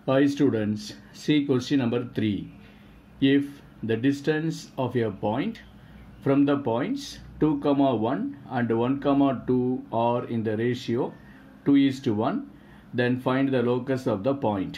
Hi students, see question number 3. If the distance of a point from the points 2, 1 and 1, 2 are in the ratio 2:1, then find the locus of the point.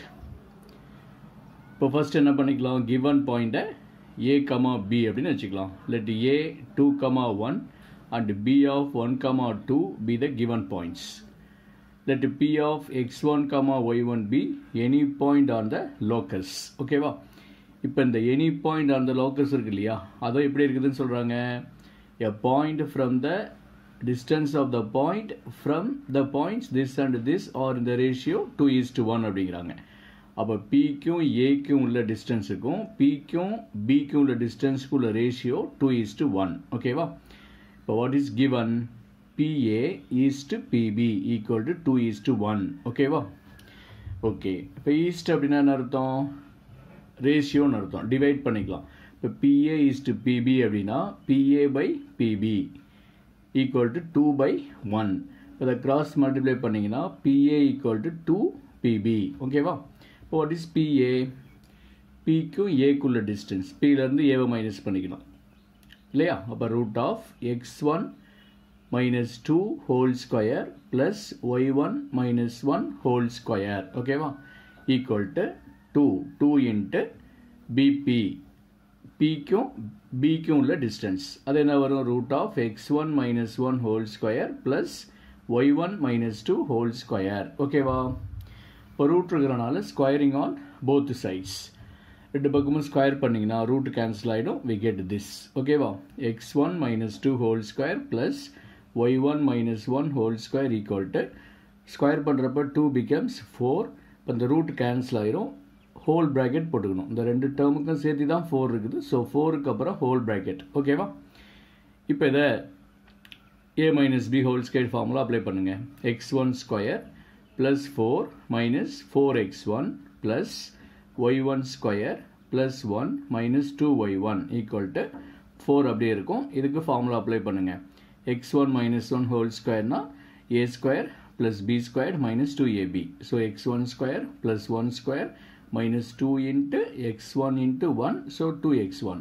இப்போ first என்ன பண்ணிக்கலாம், given point a, b அப்படின்னு வச்சுக்கலாம். Let a 2, 1 and b of 1, 2 be the given points. Let p of x1, y1 be any point on the locus. ஓகேவா? இப்போ இந்த any point on the locus இருக்கு இல்லையா, அதை எப்படி இருக்குதுன்னு சொல்கிறாங்க, a point from the distance of the point from the points this and this are in the ratio 2:1 அப்படிங்கிறாங்க. அப்போ Pக்கும் Aக்கும் உள்ள டிஸ்டன்ஸுக்கும் Pக்கும் Bக்கும் உள்ள டிஸ்டன்ஸுக்கும் உள்ள ரேஷியோ 2:1. ஓகேவா? இப்போ what is given? PA is to PB equal to 2:1. ஓகேவா? ஓகே, இப்போ ஈஸ்ட் அப்படின்னா என்ன அர்த்தம்? ரேஷியோன்னு அர்த்தம். டிவைட் பண்ணிக்கலாம். இப்போ PA is to PB அப்படின்னா PA by PB equal to 2/1. இப்போ அதை கிராஸ் மல்டிப்ளை பண்ணிங்கன்னா PA equal to 2PB. ஓகேவா? இப்போ வாட் இஸ் PA? Pக்கும் Aக்குள்ள டிஸ்டன்ஸ், Pலேருந்து Aவை மைனஸ் பண்ணிக்கலாம் இல்லையா? அப்போ root of x1 minus 2 whole square plus y1 minus 1 whole square. ஓகேவா? equal to 2 into BP. Pக்கும் Bக்கும் உள்ள டிஸ்டன்ஸ் அது என்ன வரும்? Root of x1 minus 1 whole square plus y1 minus 2 whole square. ஓகேவா? இப்போ ரூட் இருக்கிறனால ஸ்கொயரிங் ஆன் போத் சைட்ஸ், ரெண்டு பக்கமும் ஸ்கொயர் பண்ணிங்கன்னா ரூட் கேன்சல் ஆகிடும். We get this. ஓகேவா? x1 minus 2 whole square plus y1 minus 1 whole square equal to, square பண்ணுறப்ப 2 becomes 4. இப்போ இந்த ரூட் கேன்சல் ஆகிரும். ஹோல் ப்ராக்கெட் போட்டுக்கணும். இந்த ரெண்டு டேர்முக்கும் சேர்த்து தான் 4 இருக்குது. ஸோ 4க்கு அப்புறம் ஹோல் ப்ராக்கெட். ஓகேவா? இப்போ இதை a minus b whole square formula apply பண்ணுங்கள். x1 square plus 4 minus 4x1 plus y1 square plus 1 minus 2y1 equal to 4 அப்படியே இருக்கும். இதுக்கு ஃபார்முலா அப்ளை பண்ணுங்கள். x1 minus 1 whole square na a square plus b square minus 2ab. So x1 square plus 1 square minus 2 into x1 into 1, so 2x1.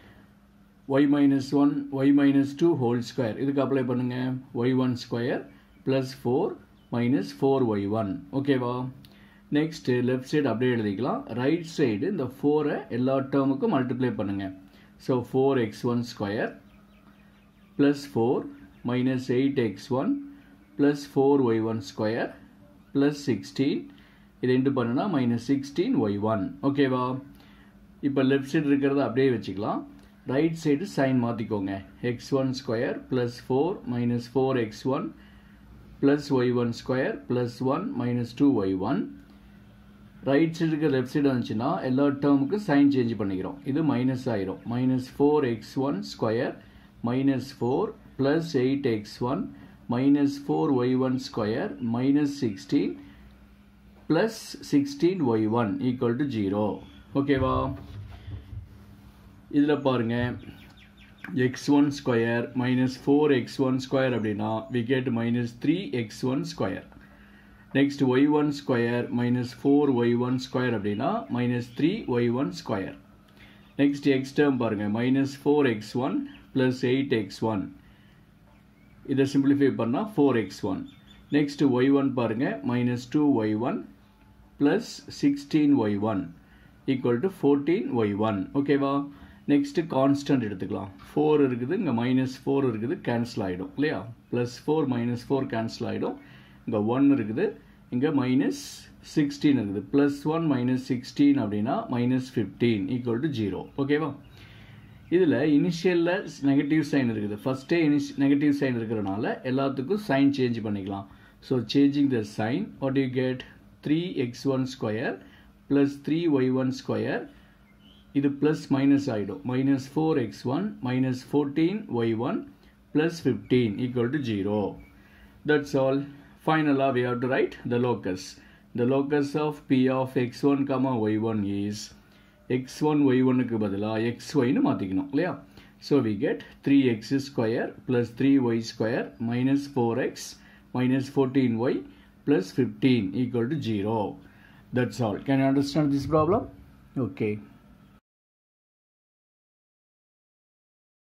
y minus 1 y minus 2 whole square இதுக்கு apply பண்ணுங்கள். y1 square plus 4 minus 4y1. ஓகேவா? Next left side அப்படியே எழுதிக்கலாம். Right side இந்த 4 எல்லா டேர்முக்கும் multiply பண்ணுங்கள். So 4x1 square plus 4 minus 8x1 plus 4y1 square plus 16. இது இன்டு பண்ணுனா minus 16y1. ஓகேவா? இப்போ லெஃப்ட் சைடு இருக்கிறத அப்படியே வச்சுக்கலாம். ரைட் சைடு சைன் மாற்றிக்கோங்க. x1 square plus 4 minus 4x1 plus y1 square plus 1 minus 2y1. Right side இருக்க left side வந்துச்சுன்னா எல்லா டேர்முக்கும் சைன் சேஞ்ச் பண்ணிக்கிறோம். இது மைனஸ் ஆயிரும். minus 4x1 square minus 4 plus 8x1 minus 4y1 square minus 16 plus 16y1 equal to 0. ஓகேவா? இதில் பாருங்க, x1 square minus 4x1 square அப்படின்னா we get minus 3x1 square. next y1 square minus 4y1 square அப்படின்னா minus 3y1 square. next x term பாருங்க, minus 4x1 plus 8x1. இதை simplify பண்ணா 4x1. next y1 பாருங்க, minus 2y1 plus 16y1 equal to 14y1. ஓகேவா? Next constant எடுத்துக்கலாம். 4 இருக்குது, இங்கே minus 4 இருக்குது, கேன்சல் ஆகிடும் இல்லையா? ப்ளஸ் 4 மைனஸ் 4 கேன்சல் ஆகிடும். இங்கே 1 இருக்குது, இங்கே மைனஸ் 16 இருக்குது. ப்ளஸ் 1 மைனஸ் 16 அப்படின்னா மைனஸ் 15 ஈக்குவல் டு 0. ஓகேவா? இதில் இனிஷியலில் நெகட்டிவ் சைன் இருக்குது. ஃபஸ்ட்டே நெகட்டிவ் சைன் இருக்கிறனால எல்லாத்துக்கும் சைன் சேஞ்ச் பண்ணிக்கலாம். So changing the sign, what you get? 3x1 square plus 3y1 square. இது ப்ளஸ் மைனஸ் ஆகிடும். minus 4x1 minus 14y1 plus 15 equal to 0. That's all. Finally, we have to write the locus. The locus of P of x1, y1 is x1, y1 க்கு பதிலா xy னு மாத்திக்கணும் இல்லையா? So we get 3x square plus 3y square minus 4x minus 14y plus 15 equal to 0. That's all. Can you understand this problem? Okay.